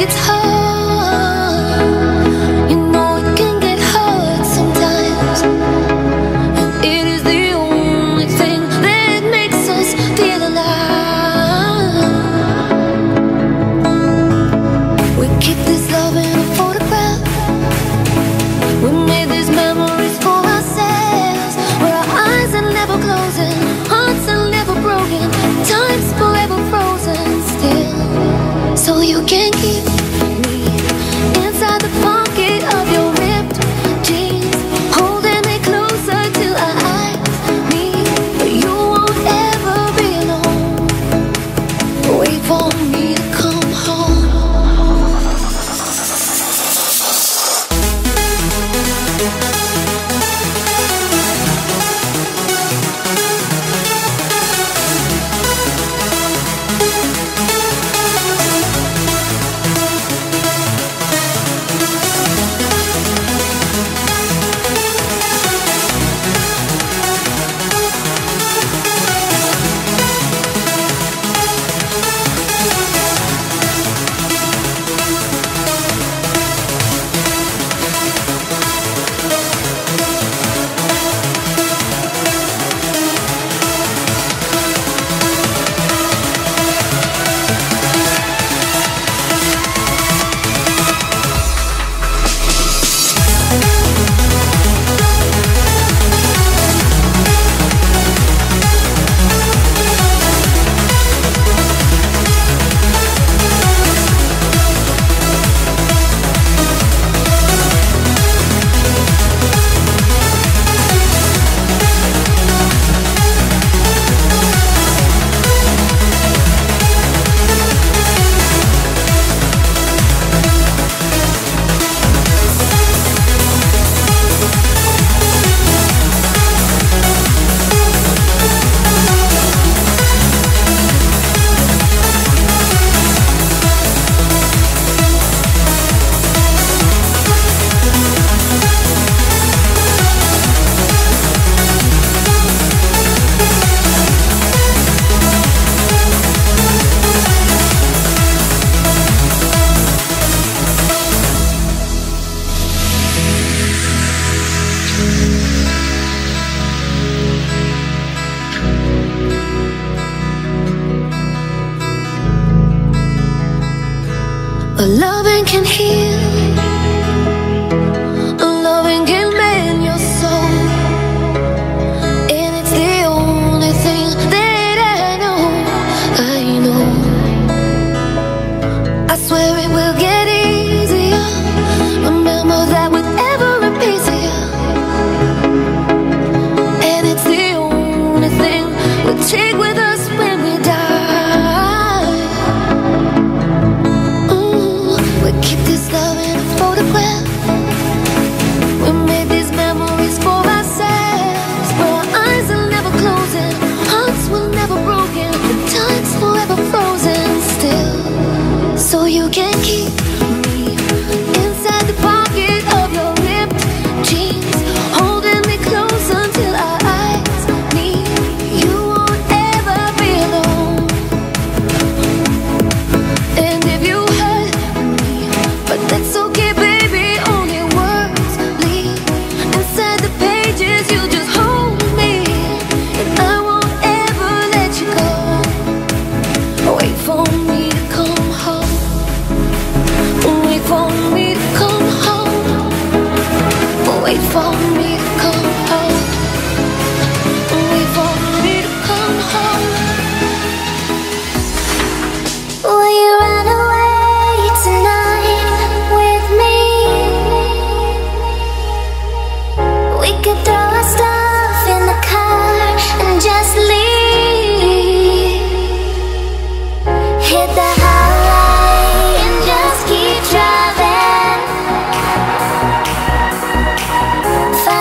gets hard. You know it can get hard sometimes. It is the only thing that makes us feel alive. We keep this love in a photograph. We made these memories for ourselves, where our eyes are never closing, hearts are never broken, time's forever frozen still. So you can keep me inside the pocket of your ripped jeans, holding me closer till our eyes meet. But you won't ever be alone. Wait for me to come home. A loving can heal, a loving can mend your soul, and it's the only thing that I know. I swear it will get easier. Remember that with every piece of you, and it's the only thing we'll take with us when we die. Keep this love in a photograph. We made these memories for ourselves, where our eyes are never closing, hearts will never broken, the time's forever frozen still. So you can keep me inside the pocket of your ripped jeans, holding me close until our eyes meet. You won't ever be alone. And if you but that's okay, baby, only words leave inside the pages. You just hold me, and I won't ever let you go. Wait for me to come home. Wait for me to come home. Wait for me to come home. Wait for me to come home. Will you run away tonight with me? We could throw our stuff in the car and just leave. Hit the highway and just keep driving.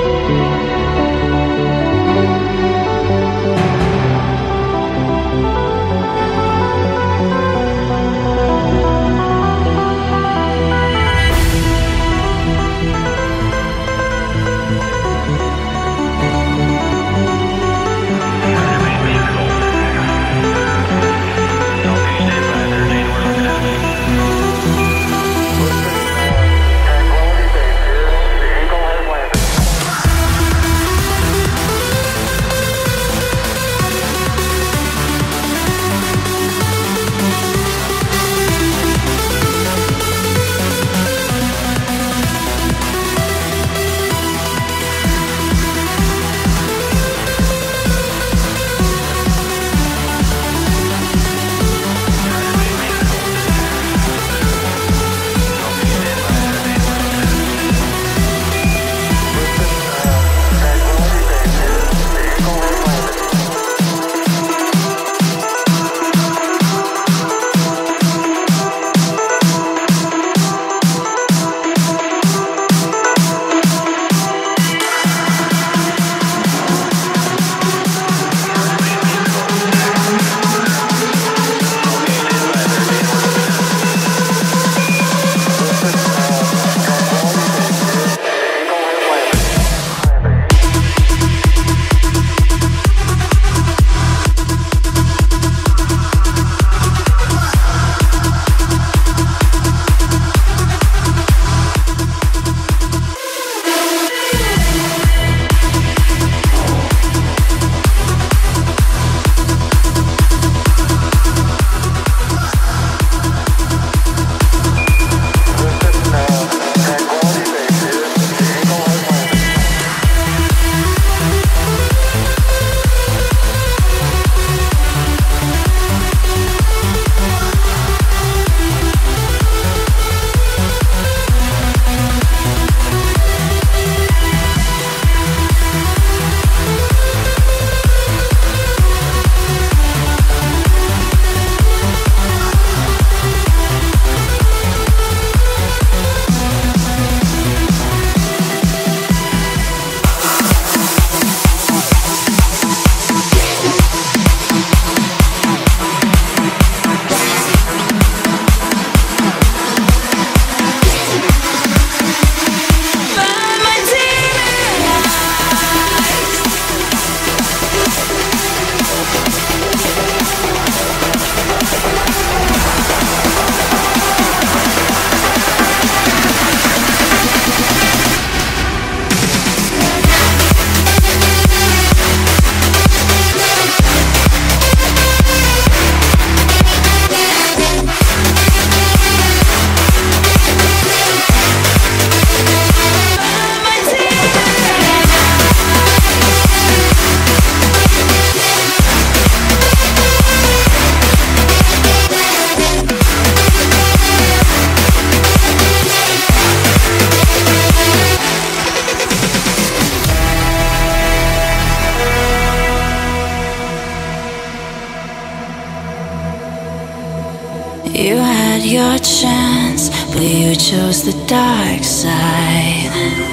You had your chance, but you chose the dark side.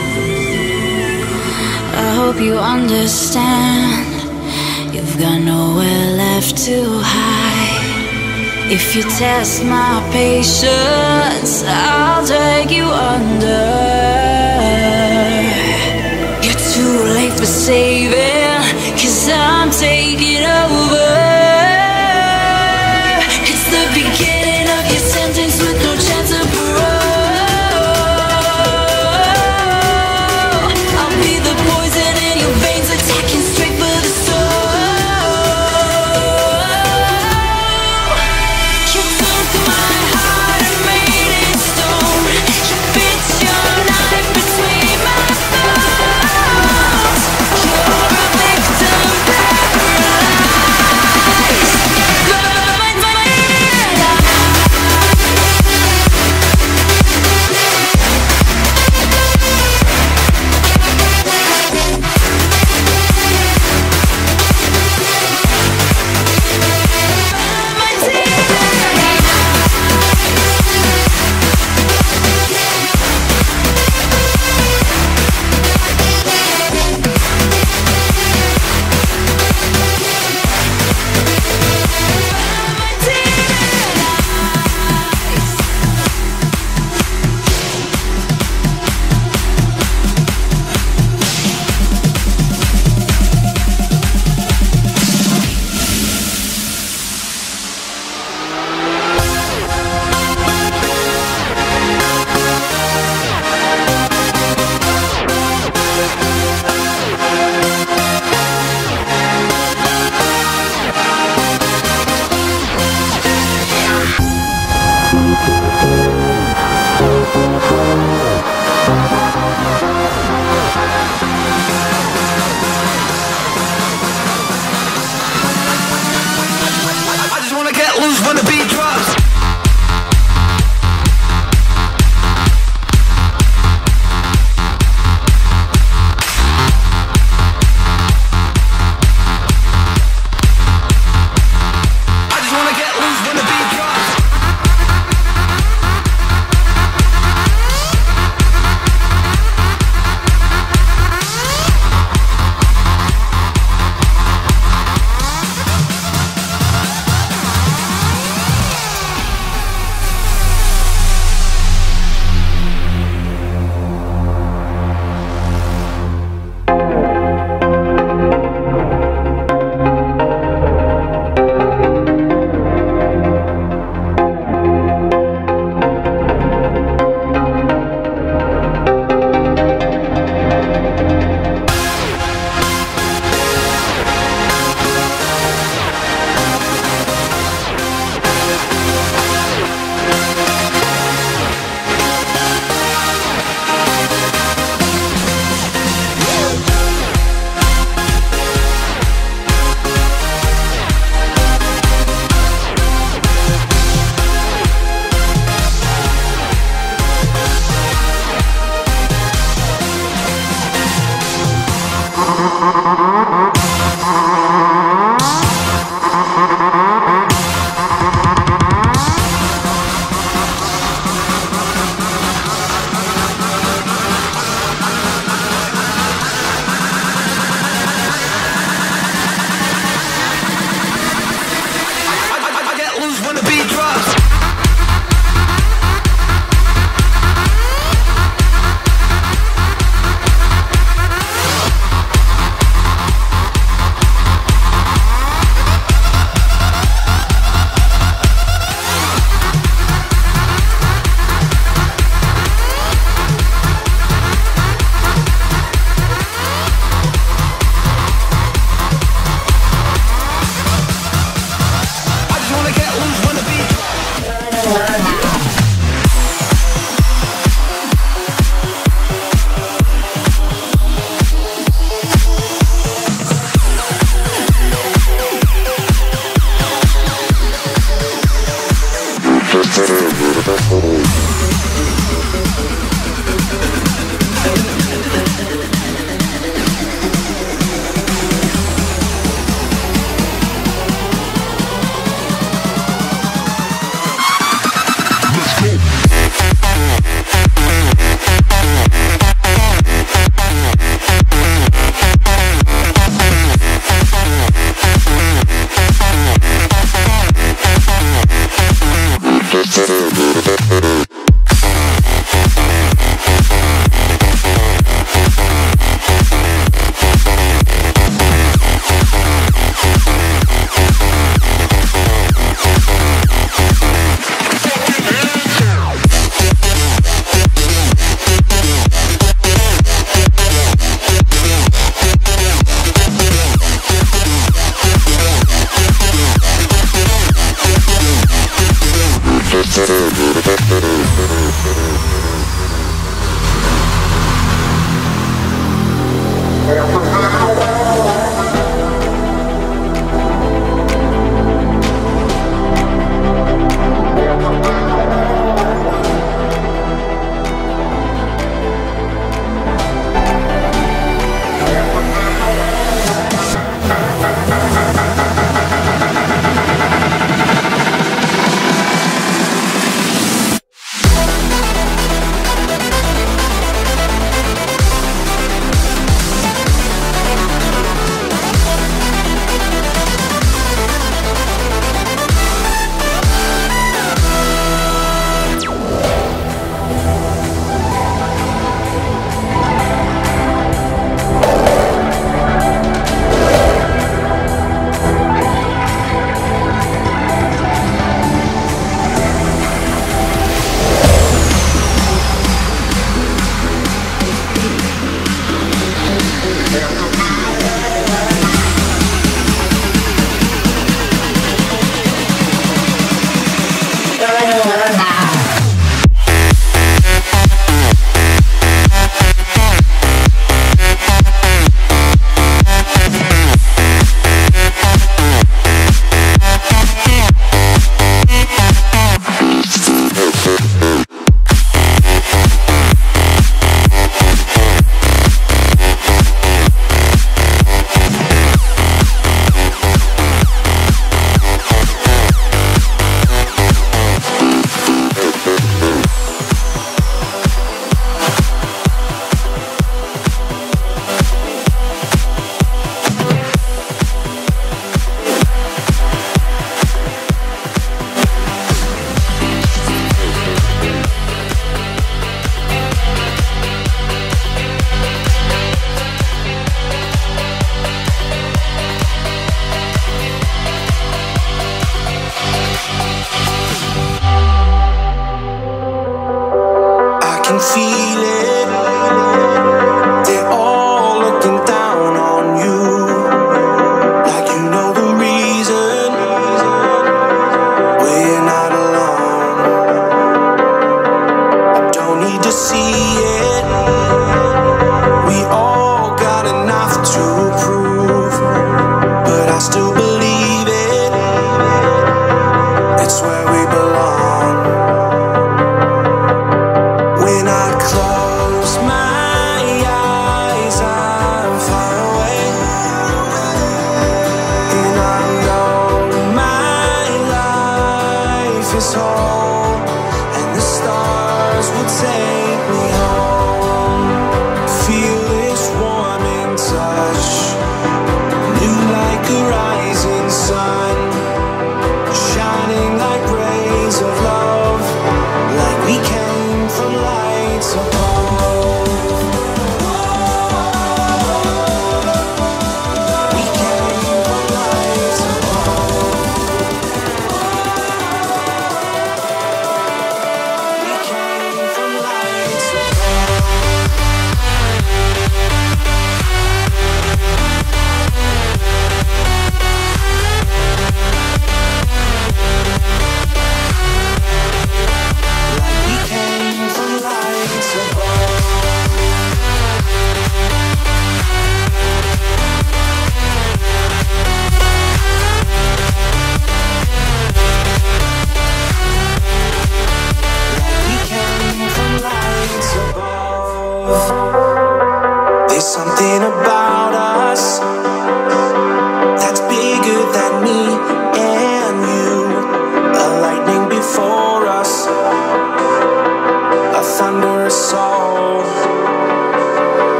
I hope you understand, you've got nowhere left to hide. If you test my patience, I'll drag you under. You're too late for saving, 'cause I'm taking over. It's the beginning of your sentence with no chance of parole. I'll be the poison in your veins, attacking straight for the soul. You took my heart and made it stone. You bit your knife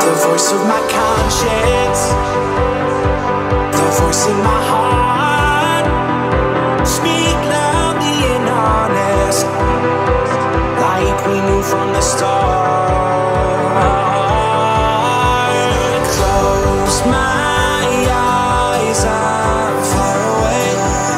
The voice of my conscience, the voice in my heart. Speak loudly and honest, like we knew from the start. Close my eyes, I'm far away,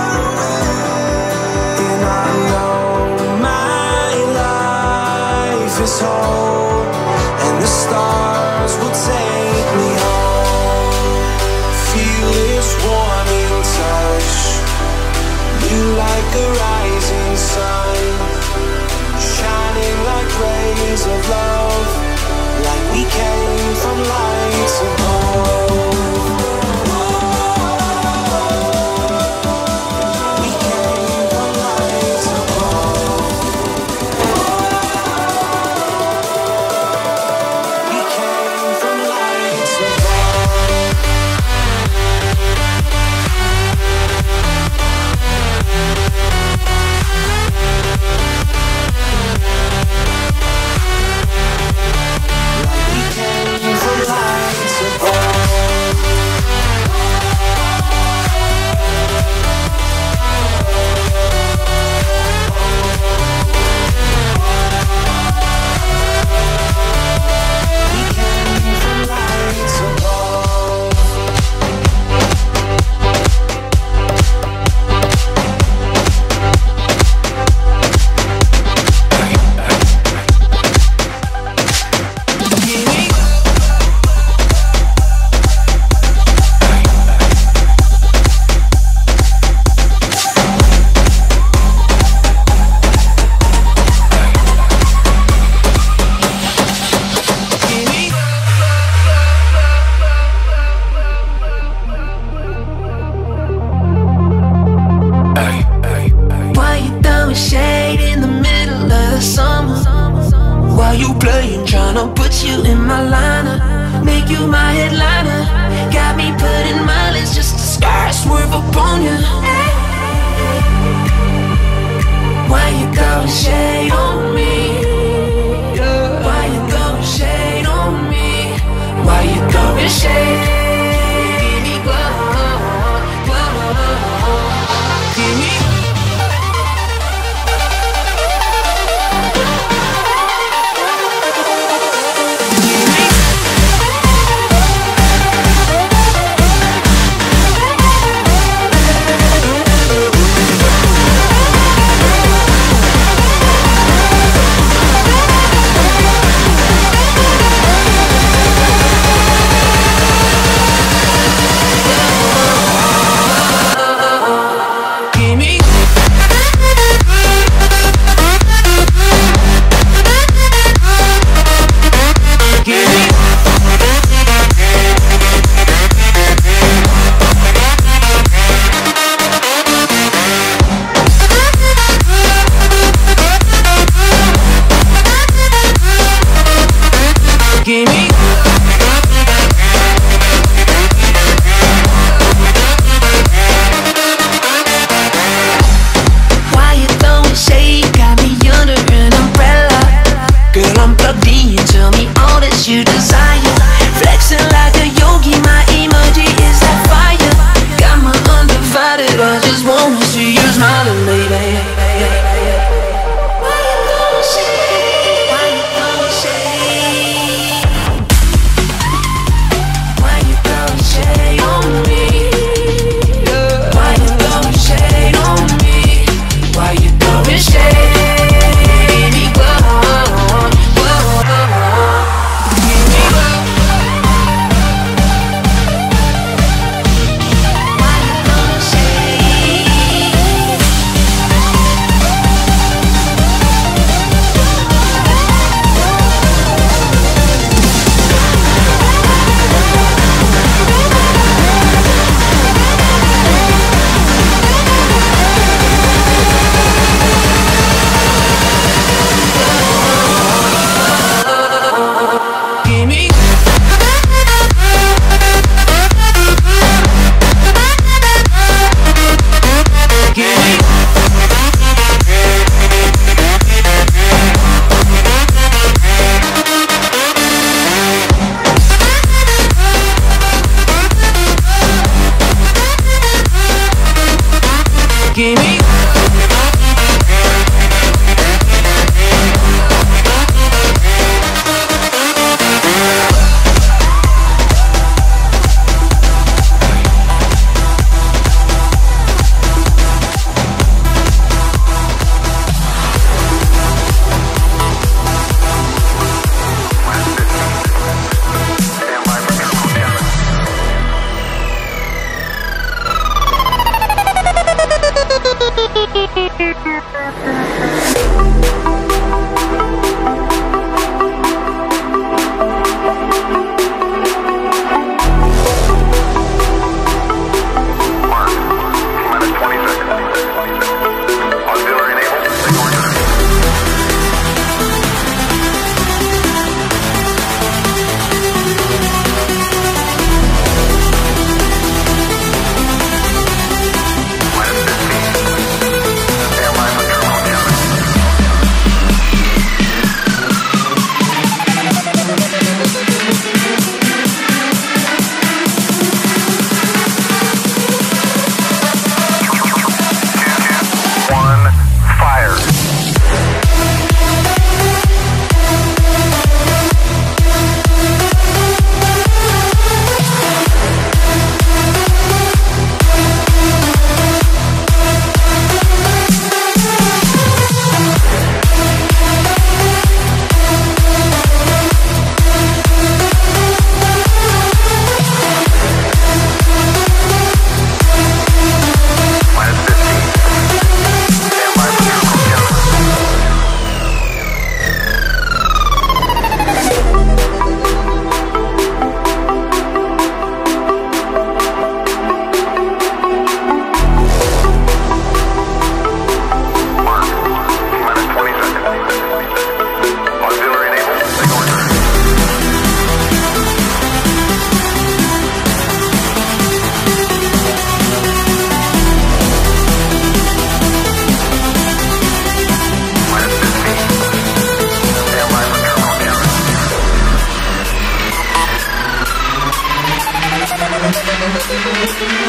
and I know my life is whole, and the stars will take me home. Feel this warming touch, you like a rising sun, shining like rays of love, like we came from lights above. We came from lights above. We came from lights above. We came from lights above. We came from lights above. Why you throwing shade in the middle of the summer? Why you playing, tryna put you in my lineup, make you my headliner? Got me putting mileage just to start swerve upon you. Why you throwing shade on me? Why you throwing shade on me? Why you throwing shade? Give me glow, glow. Give me you desire, flexing like a yogi, my emoji is that fire. Got my undivided, I just wanna see you smiling, baby. Why you throwing shade? Why you throwing shade?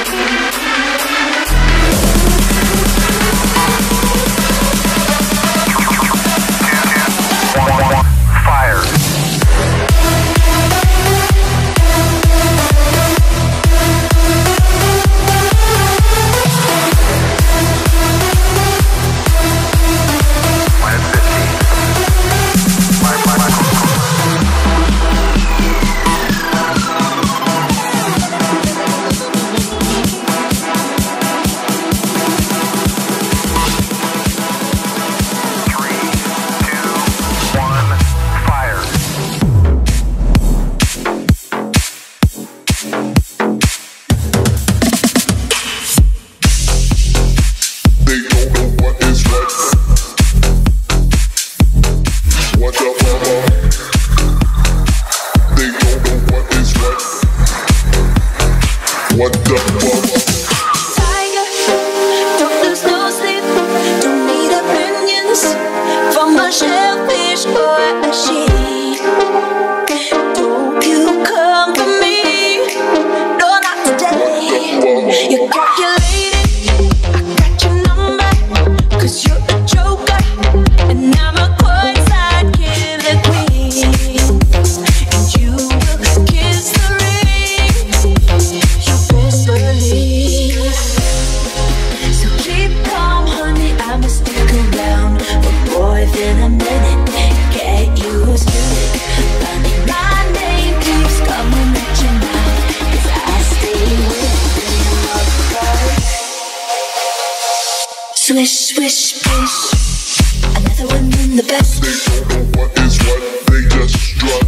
Swish, swish, swish. Another one in the basket. They don't know what is what, they just strut.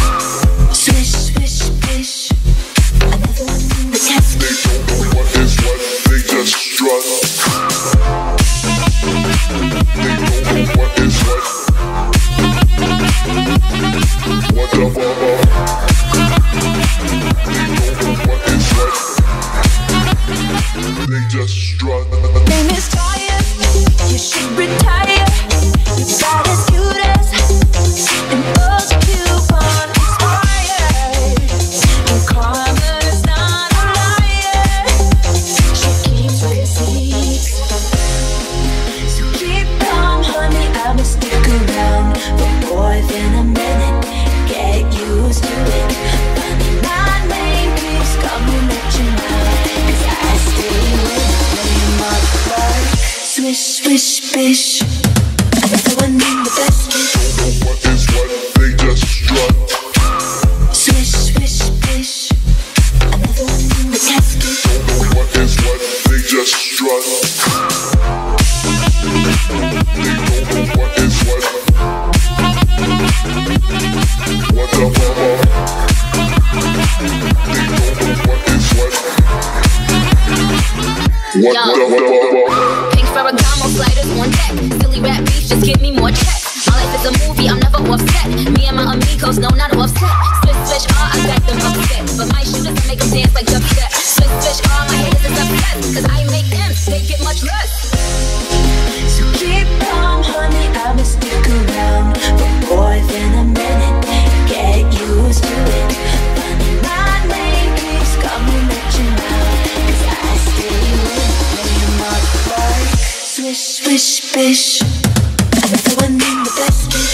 Swish, swish, swish. Another one in the casket. They don't know what is what, they just strut. They don't know what is what. What the bubba? They don't know what is what. They just strut. Name is tired, you should retire. You're about as cute as an old coupon expired. And karma is not a liar, she keeps receipts. So keep calm, honey, I'ma stick around for more than a minute. Get used to it. Funny, my name keeps coming at you now, 'cause I stay with my blood. Swish, swish, swish. Another one in the basket. Don't know what is what, they just strut. Swish, swish, swish. Another one in the casket. Don't know what is what, they just strut. They don't know what is what. What the bubba? They don't know what is what. What the bubba? Pink Ferragamo sliders on deck. Silly rap beef, just give me more checks. My life is a movie, I'm never offset. Me and my amigos, no, not offset. Switch, switch, I got them upset. But my shooters make them dance like dubstep. Switch, switch, my haters is upset. 'Cause I make them, they get much less. So keep calm, honey, I'ma stick around for more than a minute. Get used to it. Funny, my name keeps coming at you now, 'cause I stay with my blood. Swish, swish, swish. Another one in the basket.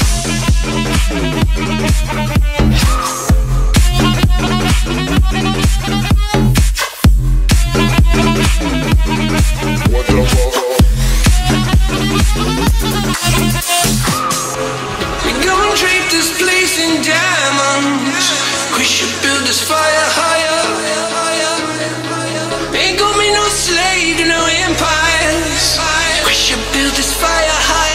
What the bubba? We gon' drape this place in diamonds. We should build this fire higher. Ain't gonna be no slave to no empires. We should build this fire higher.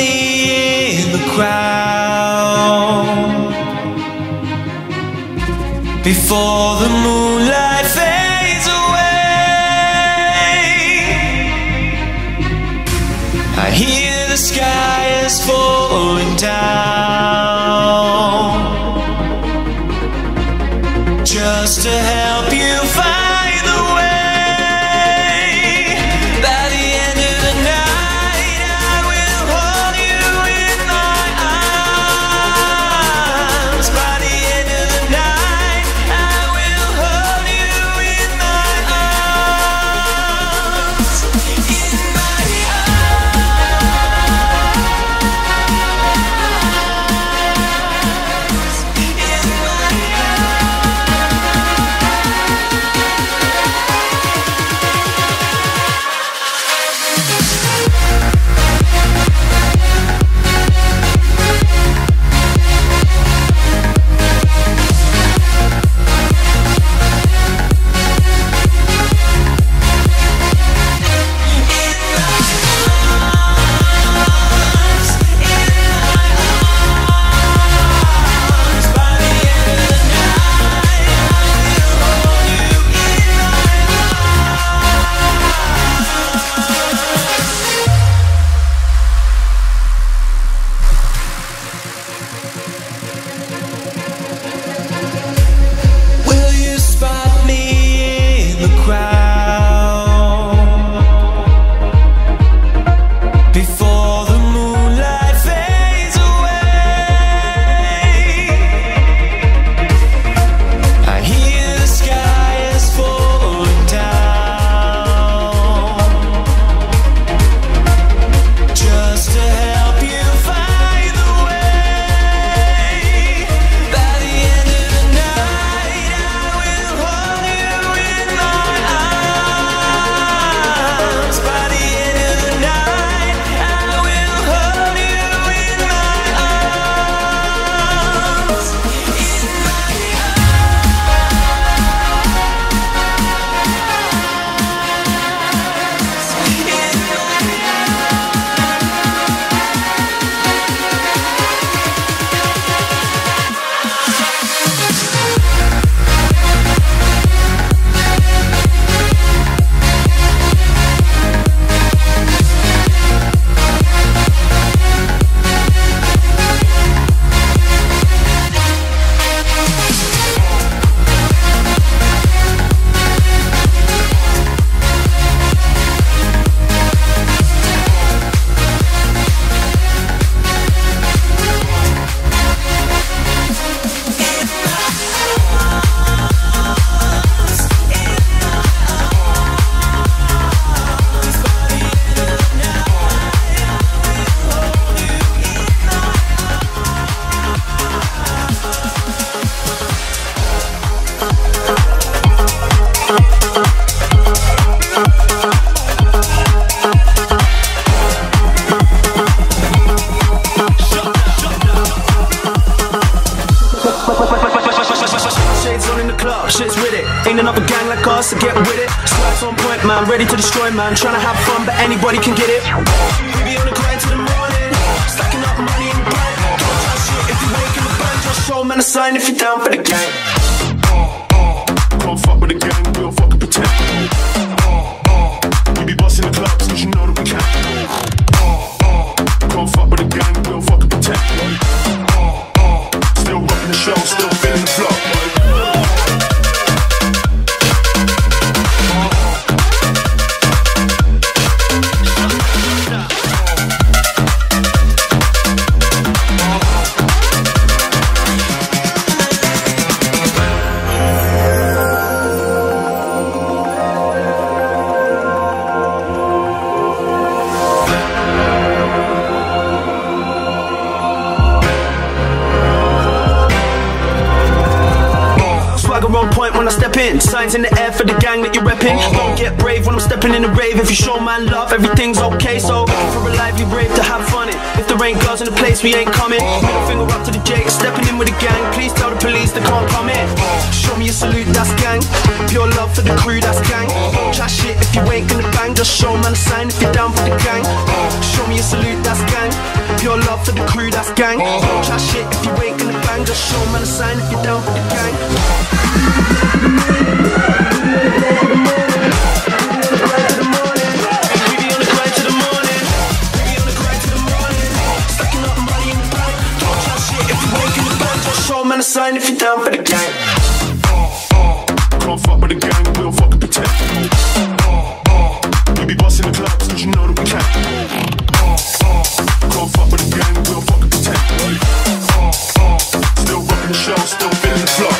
me in the crowd before the moonlight fades away. I hear the sky is falling down, just to help you find the way. By the end of the night, I will hold you in my arms. By the end of the night, I will hold you in my arms. In my So get with it. Stripes on point, man, ready to destroy, man. Trying to have fun, but anybody can get it. We be on the grind till the morning, stacking up money in the bank. Don't try shit if you wake in the band. Just show man a sign if you're down for the gang. Don't fuck with the gang, we don't fucking pretend. We be busting the clubs, cause you know that we can. Don't fuck with the gang, we don't fucking pretend. Still rocking the show, still feeling the flow. On point when I step in, signs in the air for the gang that you're repping. Don't get brave when I'm stepping in the rave. If you show man love, everything's okay. So for a lively rave to have fun in. If the rain ain't girls in the place, we ain't coming. Middle finger up to the Jake, stepping in with the gang. Please tell the police they can't come in. Show me a salute, that's gang. Pure love for the crew, that's gang. Chat shit if you ain't gonna bang. Just show man a sign if you're down for the gang. Show me a salute, that's gang. Pure love for the crew, that's gang. Chat shit if you ain't gonna bang. Just show man a sign if you're down for the gang. Man a sign if you're down for the gang. Can't fuck with the gang, we don't fucking pretend. We be busting the clubs, cause you know that we can. Can't fuck with the gang, we don't fucking pretend. Still rocking the show, still feeling the flow.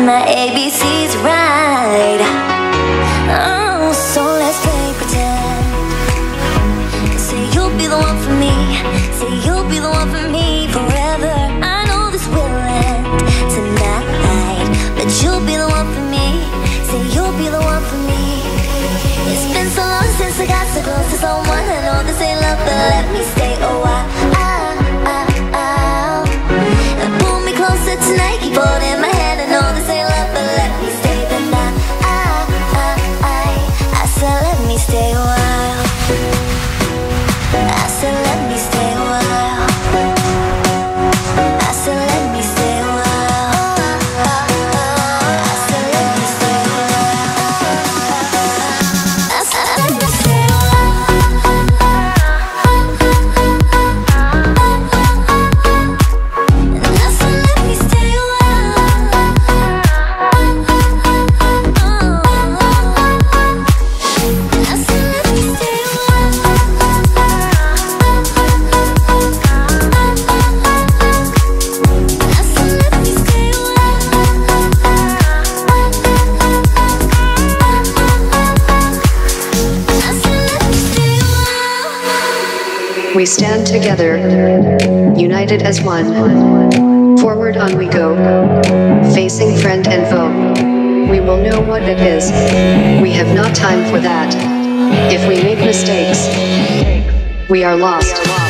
my ABC's right. Oh, so let's play pretend. Say you'll be the one for me. Say you'll be the one for me forever. I know this will end tonight, but you'll be the one for me. Say you'll be the one for me. It's been so long since I got so close to someone. I know this ain't love, but let me stay a while. And pull me closer tonight, keep holding my hand. I know this ain't love, but let me stay the night. I said let me stay a while. I said let me stay a while. I said let me stay a while. I said let me stay a while. I said let me stay a We stand together, united as one. Forward on we go, facing friend and foe. We will know what it is. We have not time for that. If we make mistakes, we are lost.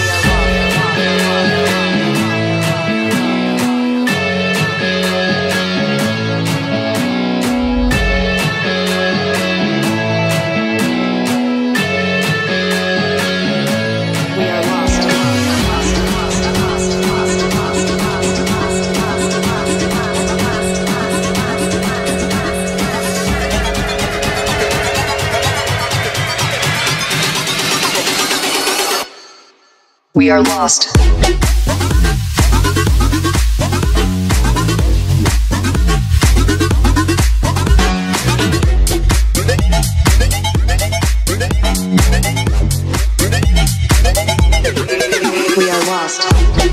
We are lost. We are lost.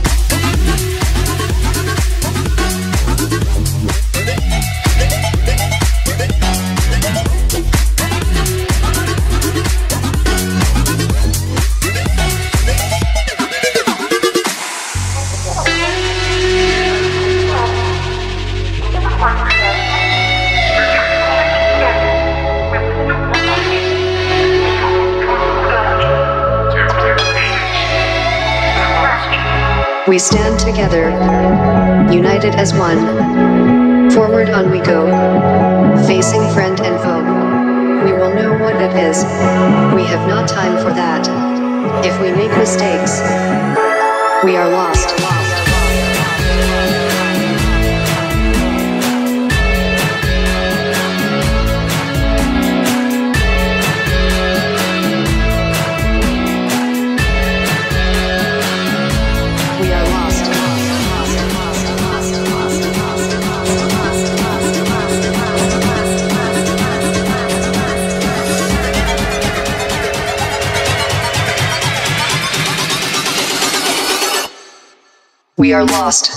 We stand together, united as one. Forward on we go, facing friend and foe. We will know what it is. We have not time for that. If we make mistakes, we are lost. We are lost.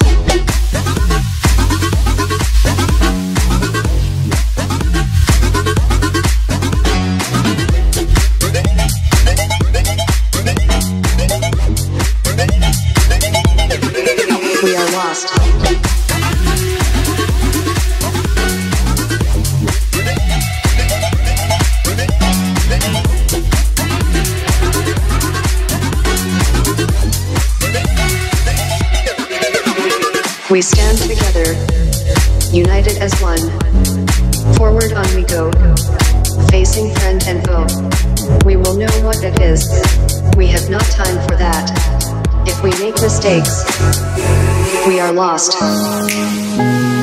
We are lost. We stand together, united as one. Forward on we go, facing friend and foe. We will know what it is. We have not time for that. If we make mistakes, we are lost.